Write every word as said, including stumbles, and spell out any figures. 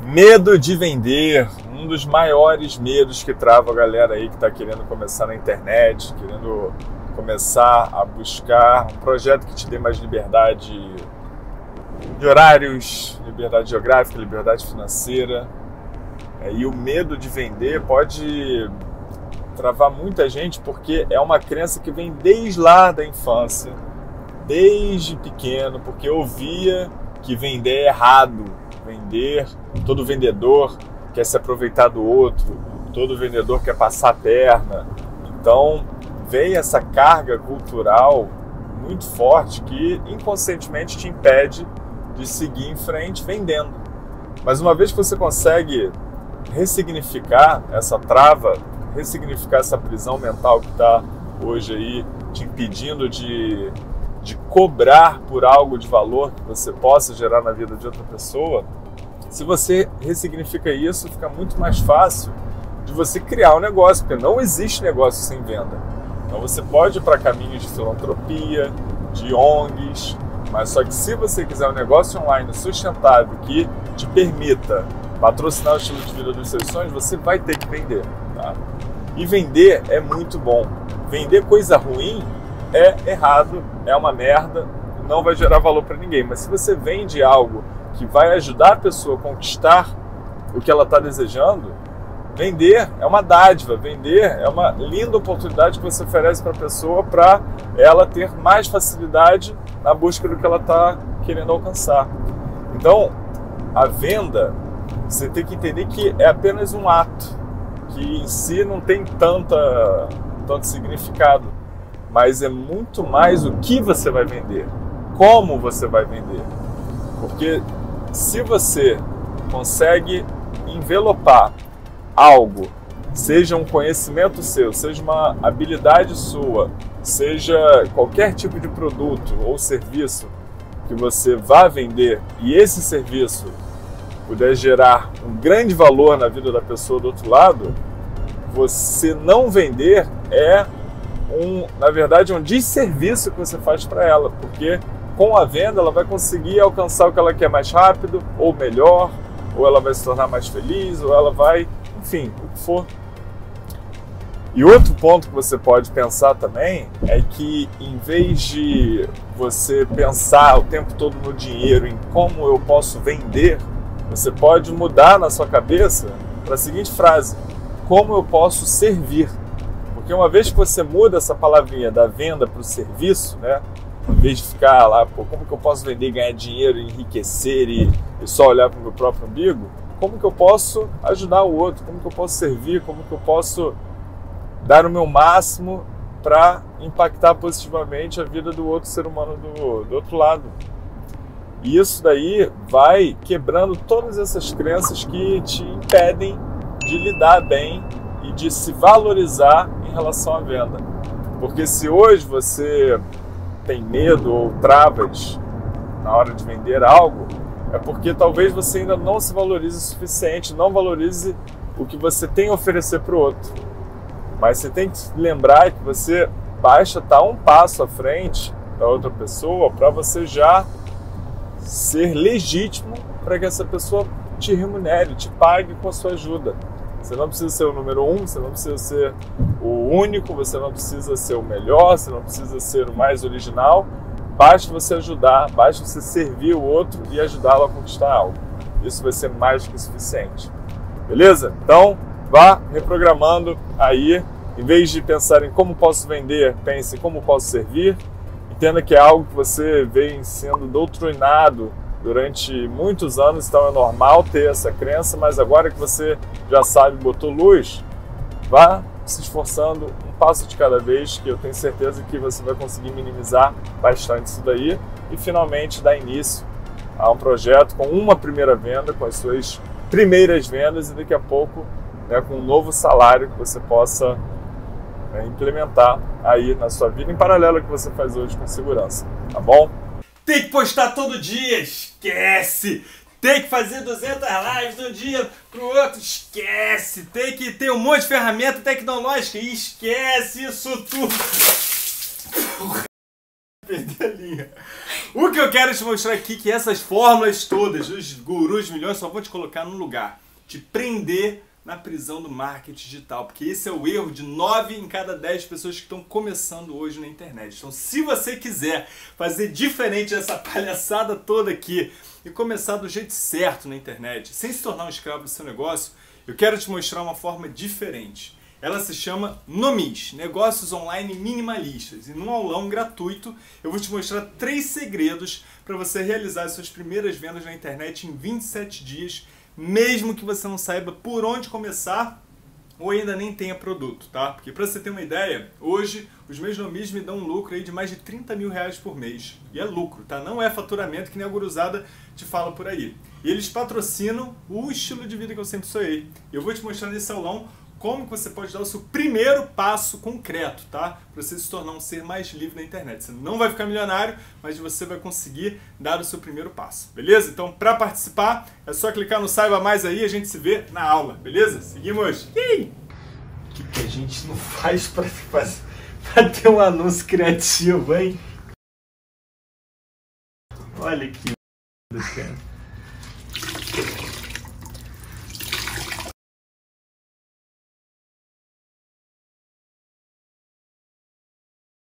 Medo de vender, um dos maiores medos que trava a galera aí que está querendo começar na internet, querendo começar a buscar um projeto que te dê mais liberdade de horários, liberdade geográfica, liberdade financeira. É, e o medo de vender pode travar muita gente porque é uma crença que vem desde lá da infância, desde pequeno, porque ouvia que vender é errado, vender, todo vendedor quer se aproveitar do outro, todo vendedor quer passar a perna. Então vem essa carga cultural muito forte que inconscientemente te impede de seguir em frente vendendo. Mas uma vez que você consegue ressignificar essa trava, ressignificar essa prisão mental que está hoje aí te impedindo de, de cobrar por algo de valor que você possa gerar na vida de outra pessoa, se você ressignifica isso, fica muito mais fácil de você criar um negócio, porque não existe negócio sem venda. Então você pode ir para caminhos de filantropia, de O N Gs, mas só que se você quiser um negócio online sustentável que te permita patrocinar o estilo de vida dos seus sonhos, você vai ter que vender, tá? E vender é muito bom. Vender coisa ruim é errado, é uma merda, não vai gerar valor para ninguém. Mas se você vende algo que vai ajudar a pessoa a conquistar o que ela está desejando, vender é uma dádiva, vender é uma linda oportunidade que você oferece para a pessoa para ela ter mais facilidade na busca do que ela está querendo alcançar. Então, a venda, você tem que entender que é apenas um ato, que em si não tem tanta, tanto significado, mas é muito mais o que você vai vender, como você vai vender. Porque se você consegue envelopar algo, seja um conhecimento seu, seja uma habilidade sua, seja qualquer tipo de produto ou serviço que você vá vender, e esse serviço puder gerar um grande valor na vida da pessoa do outro lado, você não vender é, um, na verdade, um desserviço que você faz para ela, porque com a venda ela vai conseguir alcançar o que ela quer mais rápido, ou melhor, ou ela vai se tornar mais feliz, ou ela vai, enfim, o que for. E outro ponto que você pode pensar também é que, em vez de você pensar o tempo todo no dinheiro, em como eu posso vender, você pode mudar na sua cabeça para a seguinte frase: como eu posso servir? Porque uma vez que você muda essa palavrinha da venda para o serviço, né? Em vez de ficar lá, pô, como que eu posso vender e ganhar dinheiro, enriquecer e, e só olhar para o meu próprio umbigo, como que eu posso ajudar o outro? Como que eu posso servir? Como que eu posso dar o meu máximo para impactar positivamente a vida do outro ser humano do, do outro lado? E isso daí vai quebrando todas essas crenças que te impedem de lidar bem e de se valorizar em relação à venda. Porque se hoje você tem medo ou travas na hora de vender algo, é porque talvez você ainda não se valorize o suficiente, não valorize o que você tem a oferecer para o outro. Mas você tem que lembrar que você basta estar um passo à frente da outra pessoa para você já ser legítimo para que essa pessoa te remunere, te pague com a sua ajuda. Você não precisa ser o número um, você não precisa ser o único, você não precisa ser o melhor, você não precisa ser o mais original. Basta você ajudar, basta você servir o outro e ajudá-lo a conquistar algo. Isso vai ser mais do que suficiente. Beleza? Então, vá reprogramando aí. Em vez de pensar em como posso vender, pense em como posso servir. Entenda que é algo que você vem sendo doutrinado durante muitos anos, então é normal ter essa crença, mas agora que você já sabe, botou luz, vá se esforçando um passo de cada vez, que eu tenho certeza que você vai conseguir minimizar bastante isso daí e finalmente dar início a um projeto com uma primeira venda, com as suas primeiras vendas e daqui a pouco, né, com um novo salário que você possa É, implementar aí na sua vida, em paralelo ao que você faz hoje com segurança, tá bom? Tem que postar todo dia, esquece! Tem que fazer duzentas lives de um dia pro outro, esquece! Tem que ter um monte de ferramenta tecnológica, esquece isso tudo! Perdi a linha. O que eu quero te mostrar aqui é que essas fórmulas todas, os gurus milhões, só vão te colocar num lugar, te prender na prisão do marketing digital, porque esse é o erro de nove em cada dez pessoas que estão começando hoje na internet. Então, se você quiser fazer diferente dessa palhaçada toda aqui e começar do jeito certo na internet, sem se tornar um escravo do seu negócio, eu quero te mostrar uma forma diferente. Ela se chama Nomis, Negócios Online Minimalistas. E num aulão gratuito eu vou te mostrar três segredos para você realizar as suas primeiras vendas na internet em vinte e sete dias, mesmo que você não saiba por onde começar ou ainda nem tenha produto, tá? Porque para você ter uma ideia, hoje os meus Nomis me dão um lucro aí de mais de trinta mil reais por mês. E é lucro, tá? Não é faturamento que nem a guruzada te fala por aí. E eles patrocinam o estilo de vida que eu sempre sonhei. E eu vou te mostrar nesse aulão como que você pode dar o seu primeiro passo concreto, tá? Para você se tornar um ser mais livre na internet. Você não vai ficar milionário, mas você vai conseguir dar o seu primeiro passo, beleza? Então, para participar, é só clicar no Saiba Mais aí e a gente se vê na aula, beleza? Seguimos! O que, que a gente não faz para ter um anúncio criativo, hein? Olha que... cara.